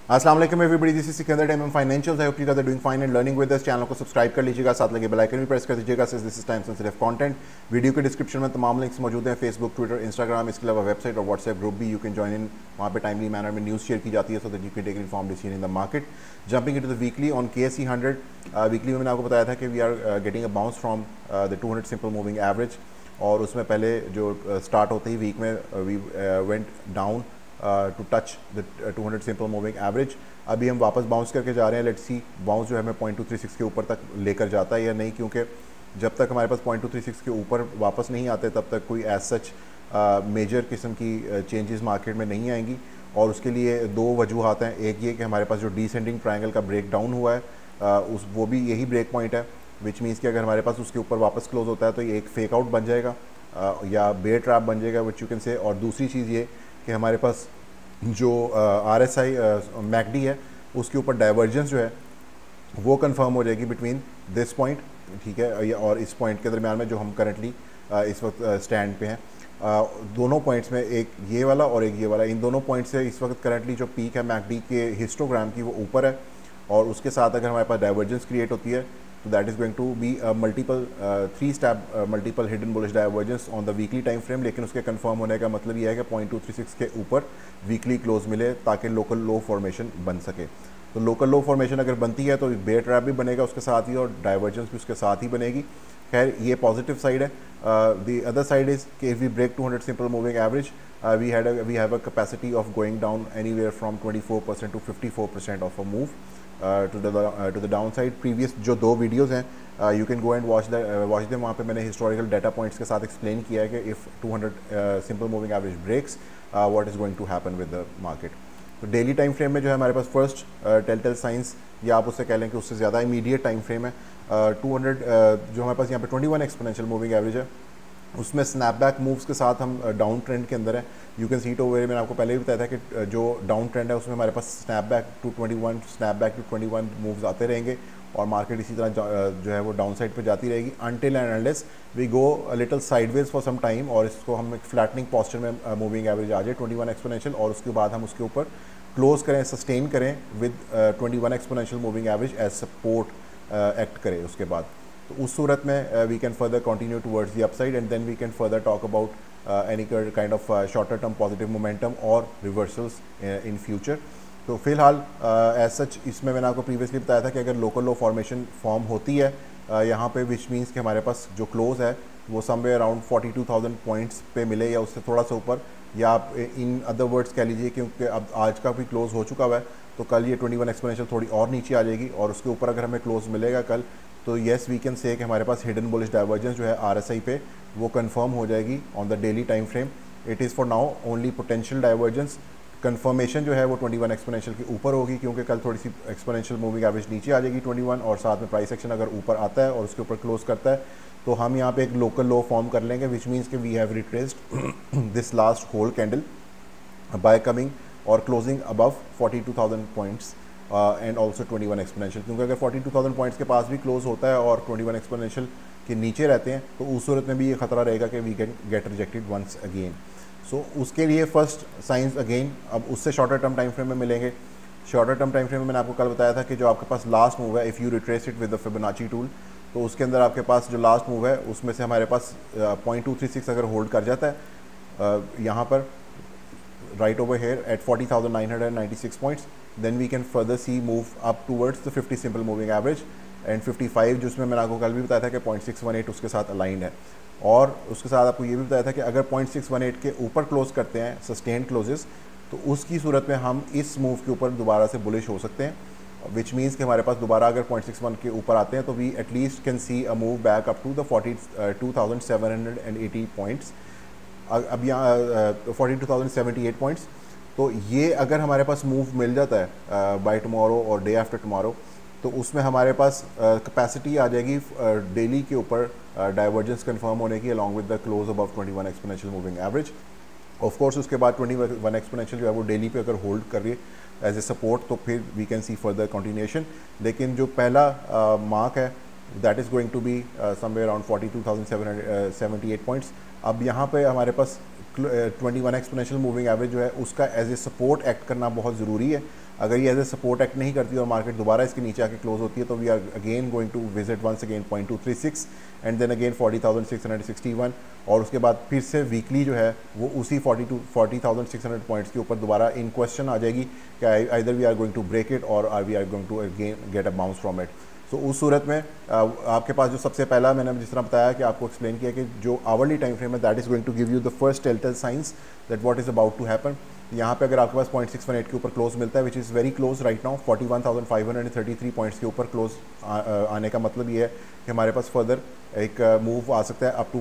अस्सलाम वालेकुम everybody, this is Sikandar Time Financials. I hope you guys are doing fine and learning with this. Channel को subscribe कर लीजिएगा, साथ लगे बेल आइकन भी प्रेस कर दीजिएगा since this is time sensitive content. Video के डिस्क्रिप्शन में तमाम लिंक्स मौजूद हैं, फेसबुक, ट्विटर, इंस्टाग्राम, इसके अलावा वेबसाइट और व्हाट्सएप ग्रुप भी यू कैन ज्वाइन इन। वहाँ पे टाइमली मैनर में न्यूज़ शेयर की जाती है so that you can take informed decision in the market. Jumping into the weekly on KSE 100, weekly में मैंने आपको बताया था कि we are getting a bounce from the 200 simple moving average, और उसमें पहले जो स्टार्ट होते ही वीक में we went down to touch the 200 simple moving average. अभी हम वापस बाउंस करके जा रहे हैं। लेट्स सी बाउंस जो है हमें 0.236 के ऊपर तक लेकर जाता है या नहीं, क्योंकि जब तक हमारे पास 0.236 के ऊपर वापस नहीं आते तब तक कोई एज सच मेजर किस्म की चेंजेस मार्केट में नहीं आएंगी। और उसके लिए दो वजूहात हैं। एक ये कि हमारे पास जो डिसेंडिंग ट्रायंगल का ब्रेक डाउन हुआ है वो भी यही ब्रेक पॉइंट है, विच मीन्स कि अगर हमारे पास उसके ऊपर वापस क्लोज होता है तो ये एक फेक आउट बन जाएगा या बेयर ट्रैप बन जाएगा, विच यू कैन से। और दूसरी चीज़ ये कि हमारे पास जो RSI मैकडी है उसके ऊपर डाइवर्जेंस जो है वो कंफर्म हो जाएगी बिटवीन दिस पॉइंट, ठीक है, और इस पॉइंट के दरमियान में जो हम करंटली इस वक्त स्टैंड पे हैं। दोनों पॉइंट्स में, एक ये वाला और एक ये वाला, इन दोनों पॉइंट से इस वक्त करंटली जो पीक है मैकडी के हिस्टोग्राम की वो ऊपर है, और उसके साथ अगर हमारे पास डाइवर्जेंस क्रिएट होती है तो that is going to be multiple 3 step multiple hidden bullish divergence on the weekly time frame. लेकिन उसके कंफर्म होने का मतलब ये है कि 0.236 के ऊपर वीकली क्लोज मिले ताकि लोकल लो फॉर्मेशन बन सके। तो लोकल लो फॉर्मेशन अगर बनती है तो बेयर ट्रैप भी बनेगा उसके साथ ही, और डाइवर्जेंस भी उसके साथ ही बनेगी। खैर ये पॉजिटिव साइड है। द अदर साइड इज़ कि if we break 200 simple moving average, we have a capacity of going down anywhere from 24% to 54% of a move to the down side. Previous जो दो वीडियोस हैं you can go and watch them. वहाँ पे मैंने historical data points के साथ explain किया है कि if 200 simple moving average breaks what is going to happen with the market. तो डेली टाइम फ्रेम में जो है हमारे पास फर्स्ट टेलटेल साइंस, या आप उससे कह लें कि उससे ज़्यादा इमीडिएट टाइम फ्रेम है 200 जो हमारे पास यहाँ पे 21 एक्सपोनेंशियल मूविंग एवरेज है, उसमें स्नैपबैक मूव्स के साथ हम डाउन ट्रेंड के अंदर है। You can see it over. मैंने आपको पहले भी बताया था कि जो डाउन ट्रेंड है उसमें हमारे पास स्नैपबैक टू 21 मूव्स आते रहेंगे, और मार्केट इसी तरह जो है वो डाउन साइड पर जाती रहेगी until and unless we go little sideways for some time, और इसको हम एक फ्लैटनिंग पोस्चर में मूविंग एवरेज आ जाए 21 एक्सपोनेंशियल, और उसके बाद हम उसके ऊपर क्लोज करें, सस्टेन करें with 21 exponential moving average as support act करें उसके बाद। तो उस सूरत में we can further continue towards the upside, and then we can further talk about any kind of shorter term positive momentum और रिवर्सल्स इन फ्यूचर। तो फिलहाल एज सच इसमें मैंने आपको प्रीवियसली बताया था कि अगर लोकल लो फॉर्मेशन फॉर्म होती है यहाँ पे, विच मीन्स कि हमारे पास जो क्लोज है वो समवेयर अराउंड 42,000 पॉइंट्स पे मिले या उससे थोड़ा सा ऊपर, या आप इन अदर वर्ड्स कह लीजिए क्योंकि अब आज का भी क्लोज हो चुका हुआ है तो कल ये 21 एक्सपोनेंशियल थोड़ी और नीचे आ जाएगी, और उसके ऊपर अगर हमें क्लोज मिलेगा कल तो येस वी कैन से कि हमारे पास हिडन बुलिश डाइवर्जेंस जो है RSI पे वो कंफर्म हो जाएगी on the daily time frame. It is for now only potential divergence. Confirmation जो है वो 21 एक्सपोनेंशियल के ऊपर होगी, क्योंकि कल थोड़ी सी एक्सपोनेंशियल मूविंग एवरेज नीचे आ जाएगी 21, और साथ में प्राइस एक्शन अगर ऊपर आता है और उसके ऊपर क्लोज करता है तो हम यहाँ पे एक लोकल लो फॉर्म कर लेंगे, विच मीन्स कि we have retraced this last whole candle by coming और closing above 42,000 points and also 21 exponential. क्योंकि अगर 42,000 पॉइंट्स के पास भी क्लोज होता है और 21 एक्सपोनेंशियल के नीचे रहते हैं तो उस सूरत में भी ये खतरा रहेगा कि we can get rejected once again. So उसके लिए फर्स्ट साइंस अगेन अब उससे शॉर्टर टर्म टाइम फ्रेम में मिलेंगे। शॉर्टर टर्म टाइम फ्रेम में मैंने आपको कल बताया था कि जो आपके पास लास्ट मूव है, if you retrace it with the Fibonacci tool, तो उसके अंदर आपके पास जो लास्ट मूव है उसमें से हमारे पास 0.236 अगर होल्ड कर जाता है यहाँ पर right over here at 40,996 points, then we can further see move up towards the 50 simple moving average and 55 जिसमें मैंने आपको कल भी बताया था कि 0.618 उसके साथ अलाइंड है, और उसके साथ आपको ये भी बताया था कि अगर 0.618 के ऊपर क्लोज करते हैं सस्टेन क्लोजेस तो उसकी सूरत में हम इस मूव के ऊपर दोबारा से बुलिश हो सकते हैं, विच मीन्स कि हमारे पास दोबारा अगर 0.61 के ऊपर आते हैं तो we at least can see a move back up to the 42,780 points. अब यहाँ 42,078 पॉइंट्स। तो ये अगर हमारे पास मूव मिल जाता है बाय टुमारो और डे आफ्टर टुमारो तो उसमें हमारे पास कैपेसिटी आ जाएगी डेली के ऊपर डाइवर्जेंस कंफर्म होने की along with the close above 21 exponential moving average. Of course उसके बाद 21 एक्सपोनेंशियल जो है वो डेली पे अगर होल्ड कर रही है एज ए सपोर्ट तो फिर we can see further continuation. लेकिन जो पहला मार्क है that is going to be somewhere around 42,778 points. अब यहाँ पे हमारे पास 21 एक्सपोनेंशियल मूविंग एवरेज जो है उसका एज ए सपोर्ट एक्ट करना बहुत ज़रूरी है। अगर ये एज ए सपोर्ट एक्ट नहीं करती और मार्केट दोबारा इसके नीचे आके क्लोज होती है तो we are again going to visit once again 0.236 and then again 40,661 और उसके बाद फिर से वीकली जो है वो उसी 40,600 पॉइंट्स के ऊपर दोबारा इन क्वेश्चन आ जाएगी कि either we are going to break it और we are going to again get a bounce from it. तो उस सूरत में आपके पास जो सबसे पहला मैंने जिस तरह बताया कि आपको एक्सप्लेन किया कि जो आवरली टाइम फ्रेम है that is going to give you the first telltale signs that what is about to happen. यहाँ पे अगर आपके पास 0.618 के ऊपर क्लोज मिलता है which is very close right now 41,533 points के ऊपर क्लोज आने का मतलब ये है कि हमारे पास फर्दर एक मूव आ सकता है अप टू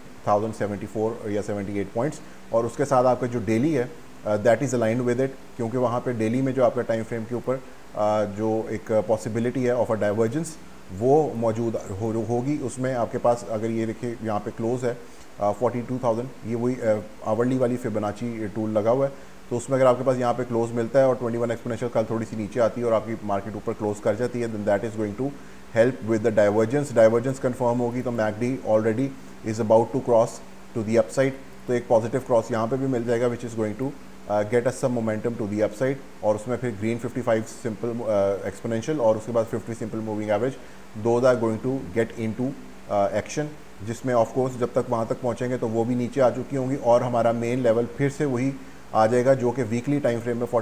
40,074 या 78 पॉइंट्स और उसके साथ आपका जो डेली है that is aligned with it क्योंकि वहाँ पे डेली में जो आपका टाइम फ्रेम के ऊपर जो एक पॉसिबिलिटी है ऑफ अ डाइवर्जेंस वो मौजूद होगी। उसमें आपके पास अगर ये देखिए यहाँ पे क्लोज है 42,000 ये वही आवरली वाली फिबोनाची टूल लगा हुआ है तो उसमें अगर आपके पास यहाँ पे क्लोज मिलता है और 21 एक्सपोनेंशियल कल थोड़ी सी नीचे आती है और आपकी मार्केट ऊपर क्लोज कर जाती है then that is going to help with the divergence confirm होगी तो MACD already is about to cross to the upside तो एक पॉजिटिव क्रॉस यहाँ पे भी मिल जाएगा which is going to get us some momentum to the upside और उसमें फिर ग्रीन 55 सिंपल एक्सपोनेंशियल और उसके बाद 50 simple moving average though are going to get into action जिसमें ऑफ कोर्स जब तक वहाँ तक पहुँचेंगे तो वो भी नीचे आ चुकी होंगी और हमारा मेन लेवल फिर से वही आ जाएगा जो कि वीकली टाइम फ्रेम में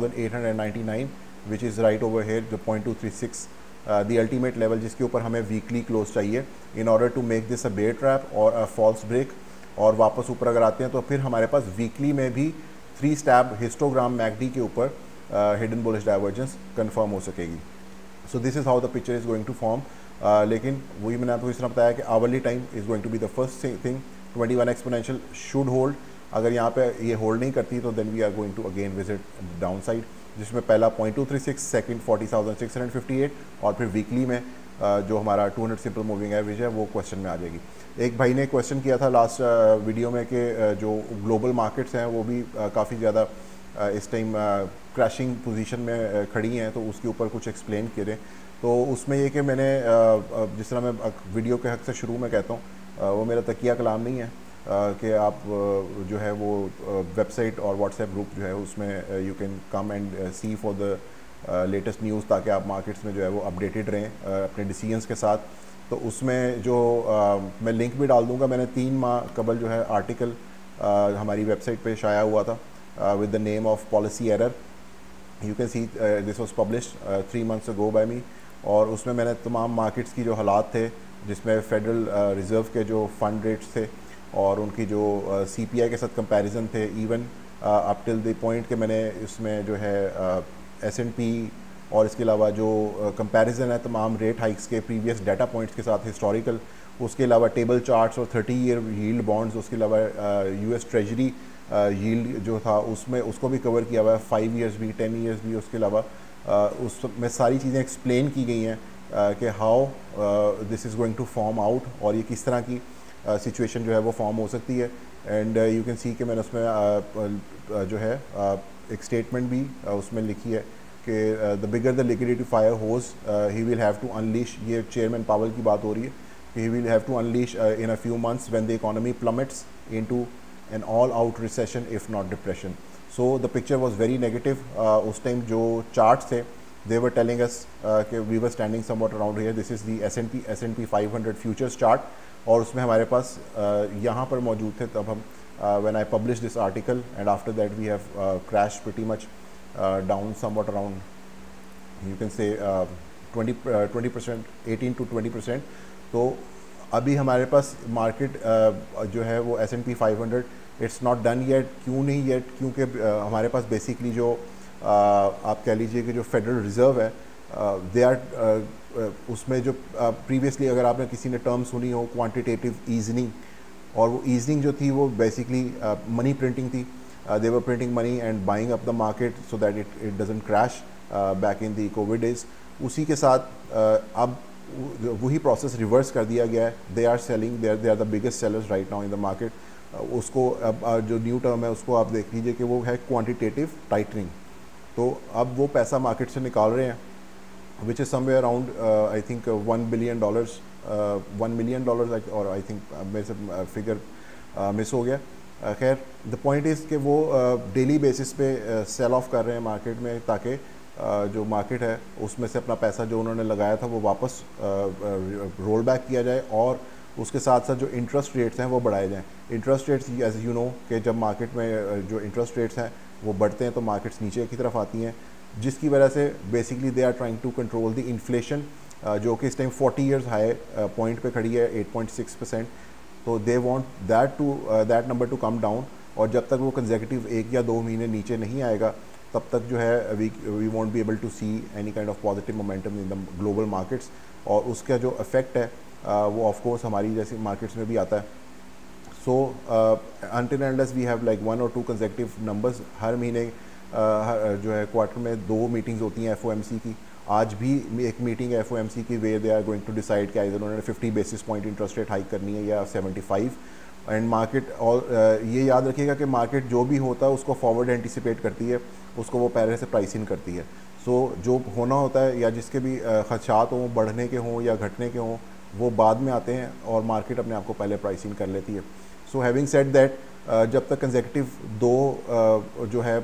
42,899 which is right over here जो 0.236 द अल्टीमेट लेवल जिसके ऊपर हमें वीकली क्लोज चाहिए in order to make this a bear trap और अ फॉल्स ब्रेक और वापस ऊपर अगर आते हैं तो फिर हमारे पास वीकली में भी 3 स्टैब हिस्टोग्राम मैकडी के ऊपर हिडन बुलिश डाइवर्जेंस कंफर्म हो सकेगी। So this is how the picture is going to form लेकिन वही मैंने आपको इस तरह बताया कि hourly time is going to be the first thing 21 exponential should hold अगर यहाँ पे ये होल्ड नहीं करती तो then we are going to again visit down side जिसमें पहला 0.236 सेकंड 40,658 और फिर वीकली में जो हमारा 200 सिंपल मूविंग एवरेज है वो क्वेश्चन में आ जाएगी। एक भाई ने क्वेश्चन किया था लास्ट वीडियो में कि जो ग्लोबल मार्केट्स हैं वो भी काफ़ी ज़्यादा इस टाइम क्रैशिंग पोजीशन में खड़ी हैं तो उसके ऊपर कुछ एक्सप्लेन करें तो उसमें ये कि मैंने जिस तरह मैं वीडियो के हक से शुरू में कहता हूँ वो मेरा तकिया कलाम नहीं है कि आप जो है वो वेबसाइट और व्हाट्सएप ग्रुप जो है उसमें you can come and see for the latest news ताकि आप मार्केट्स में जो है वो अपडेटेड रहें अपने डिसीजंस के साथ। तो उसमें जो मैं लिंक भी डाल दूंगा मैंने 3 माह कबल जो है आर्टिकल हमारी वेबसाइट पे शाया हुआ था with the name of policy error you can see this was published 3 months ago by me और उसमें मैंने तमाम मार्केट्स की जो हालात थे जिसमें फेडरल रिज़र्व के जो फंड रेट्स थे और उनकी जो CPI के साथ कंपैरिजन थे even up till the point कि मैंने इसमें जो है S&P और इसके अलावा जो कंपैरिजन है तमाम रेट हाइक्स के प्रीवियस डाटा पॉइंट्स के साथ हिस्टोरिकल उसके अलावा टेबल चार्ट्स और 30 ईयर यील्ड बॉन्ड्स उसके अलावा US ट्रेजरी यील्ड जो था उसमें उसको भी कवर किया हुआ है 5 ईयर्स भी 10 ईयर्स भी उसके अलावा उसमें सारी चीज़ें एक्सप्लेन की गई हैं कि how this is going to form out और ये किस तरह की सिचुएशन जो है वो फॉर्म हो सकती है एंड यू कैन सी कि मैंने उसमें जो है एक स्टेटमेंट भी उसमें लिखी है कि the bigger the liquidity fire hose he will have to unleash ये चेयरमैन पावल की बात हो रही है कि he will have to unleash in a few months when the economy plummets into an all out recession if not depression. So the picture was very negative उस time जो charts थे they were telling us कि we were standing somewhat around here this is the S&P 500 futures chart और उसमें हमारे पास यहाँ पर मौजूद थे तब हम when I published this article and after that we have crashed pretty much down somewhat around you can say 20% 18 to 20%। तो अभी हमारे पास मार्केट जो है वो S&P 500 it's not done yet क्यों नहीं येट क्योंकि हमारे पास बेसिकली जो आप कह लीजिए कि जो फेडरल रिज़र्व है दे आर उसमें जो प्रीवियसली अगर आपने किसी ने टर्म सुनी हो क्वांटिटेटिव ईजनिंग और वो ईजनिंग जो थी वो बेसिकली मनी प्रिंटिंग थी they were printing money and buying up the market so that it doesn't crash back in the covid days. उसी के साथ अब वही प्रोसेस रिवर्स कर दिया गया है they are selling they are the biggest sellers right now in the market. उसको अब जो न्यू टर्म है उसको आप देख लीजिए कि वो है क्वांटिटेटिव टाइटनिंग। तो अब वो पैसा मार्केट से निकाल रहे हैं which is somewhere around I think $1 billion और आई थिंक मेरे से फिगर मिस हो गया खैर द पॉइंट इज़ कि वो डेली बेसिस पे सेल ऑफ कर रहे हैं मार्केट में, ताकि जो मार्केट है उसमें से अपना पैसा जो उन्होंने लगाया था वो वापस रोल बैक किया जाए, और उसके साथ साथ जो इंटरेस्ट रेट्स हैं वो बढ़ाए जाएँ। Interest rates as you know कि जब मार्केट में जो इंटरेस्ट रेट्स हैं वो बढ़ते हैं तो मार्केट्स नीचे की तरफ आती हैं, जिसकी वजह से basically they are trying to control the inflation, जो कि इस टाइम 40 ईयर्स हाई पॉइंट पे खड़ी है 8.6%। तो they want that number to come down, और जब तक वो कंसेक्यूटिव 1 या 2 महीने नीचे नहीं आएगा तब तक जो है we won't be able to see any kind of positive momentum in the global markets, और उसका जो इफेक्ट है वो ऑफ कोर्स हमारी जैसी मार्केट्स में भी आता है। So until and unless we have like 1 और 2 कंसेक्यूटिव नंबर्स, हर महीने जो है क्वार्टर में 2 मीटिंग्स होती हैं FOMC की। आज भी एक मीटिंग है FOMC की वे they are going to decide कि इधर उन्होंने 50 basis point interest rate hike करनी है या 75। एंड मार्केट, और ये याद रखिएगा कि मार्केट जो भी होता है उसको फॉरवर्ड एंटिसिपेट करती है, उसको वो पहले से प्राइस इन करती है। सो जो होना होता है या जिसके भी खदशात हों, बढ़ने के हों या घटने के हों, वो बाद में आते हैं और मार्केट अपने आप को पहले प्राइस इन कर लेती है। सो हैविंग सेड दैट, जब तक कंसेक्यूटिव 2 जो है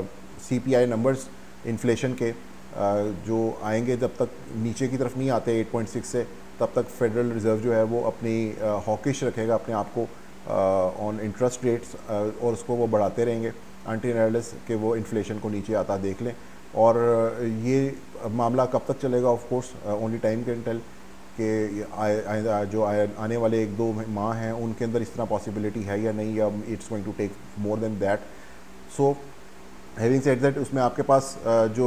CPI नंबर्स इन्फ्लेशन के जो आएंगे, जब तक नीचे की तरफ नहीं आते 8.6 से, तब तक फेडरल रिज़र्व जो है वो अपनी हॉकिश रखेगा अपने आप को ऑन इंटरेस्ट रेट्स, और उसको वो बढ़ाते रहेंगे अनटिल अनलेस कि वो इन्फ्लेशन को नीचे आता देख लें। और ये मामला कब तक चलेगा, of course only time can tell, कि जो आने वाले 1-2 माह हैं उनके अंदर इस तरह पॉसिबिलिटी है या नहीं, या it's going to take more than that. So having said that, उसमें आपके पास जो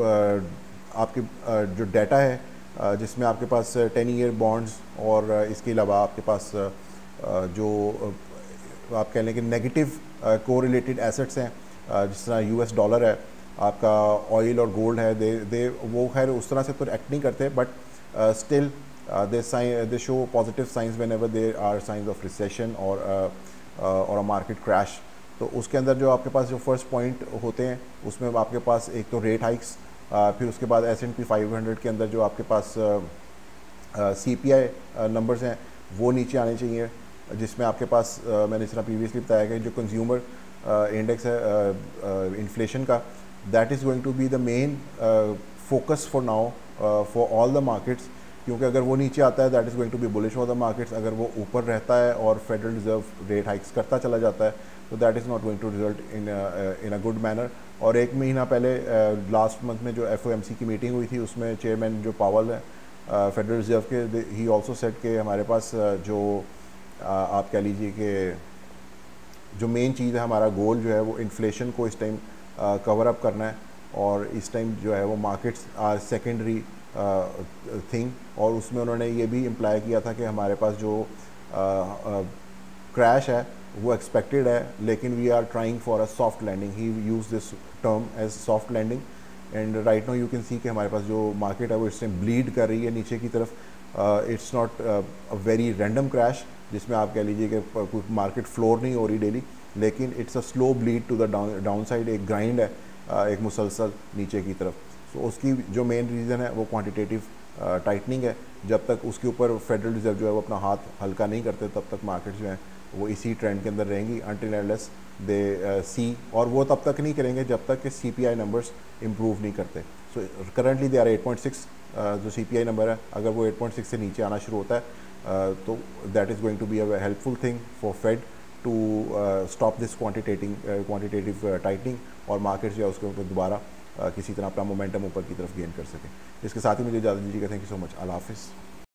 आपके जो डाटा है जिसमें आपके पास 10 ईयर बॉन्ड्स, और इसके अलावा आपके पास जो आप कह लें कि नेगेटिव कोरिलेटेड एसेट्स हैं, जिस तरह US डॉलर है, आपका ऑयल और गोल्ड है, दे वो खैर उस तरह से तो एक्ट नहीं करते, but still they show positive signs whenever there are signs of recession और अ मार्केट क्रैश। तो उसके अंदर जो आपके पास जो फर्स्ट पॉइंट होते हैं उसमें आपके पास एक तो रेट हाइक्स, फिर उसके बाद S&P 500 के अंदर जो आपके पास CPI नंबर्स हैं वो नीचे आने चाहिए, जिसमें आपके पास मैंने इस तरह प्रीवियसली बताया कि जो कंज्यूमर इंडेक्स है इन्फ्लेशन का, that is going to be the main focus for now for all the markets, क्योंकि अगर वो नीचे आता है that is going to be bullish for the markets. अगर वो ऊपर रहता है और फेडरल रिजर्व रेट हाइक्स करता चला जाता है तो that is not going to result in a good manner. और 1 महीना पहले लास्ट मंथ में जो FOMC की मीटिंग हुई थी उसमें चेयरमैन जो पावल है फेडरल रिजर्व के, ही ऑल्सो सेड कि हमारे पास जो आप कह लीजिए कि जो मेन चीज़ है, हमारा गोल जो है वो इन्फ्लेशन को इस टाइम कवर अप करना है, और इस टाइम जो है वो मार्केट्स आर सेकेंडरी थिंग। और उसमें उन्होंने ये भी इम्प्लाई किया था कि हमारे पास जो क्रैश है वो एक्सपेक्टेड है, लेकिन we are trying for a soft landing. He use this term as soft landing, and right now you can see कि हमारे पास जो मार्केट है वो इस टाइम ब्लीड कर रही है नीचे की तरफ। It's not a very random crash जिसमें आप कह लीजिए कि मार्केट फ्लोर नहीं हो रही डेली, लेकिन it's a slow bleed to the down side, एक ग्राइंड है एक मुसलसल नीचे की तरफ। सो उसकी जो मेन रीज़न है वो क्वांटिटेटिव टाइटनिंग है। जब तक उसके ऊपर फेडरल रिजर्व जो है वो अपना हाथ हल्का नहीं करते तब तक मार्केट जो है वो इसी ट्रेंड के अंदर रहेंगी अनटिल अनलेस दे सी, और वो तब तक नहीं करेंगे जब तक कि CPI नंबर्स इम्प्रूव नहीं करते। सो करंटली दे आर 8.6 जो CPI नंबर है, अगर वो 8.6 से नीचे आना शुरू होता है तो that is going to be a helpful thing for Fed to stop this quantitative tightening, और मार्केट जो है उसके ऊपर दोबारा किसी तरह अपना मोमेंटम ऊपर की तरफ गेन कर सके। इसके साथ ही मुझे इजाज़त दीजिएगा। Thank you so much. अल्लाह हाफिज़।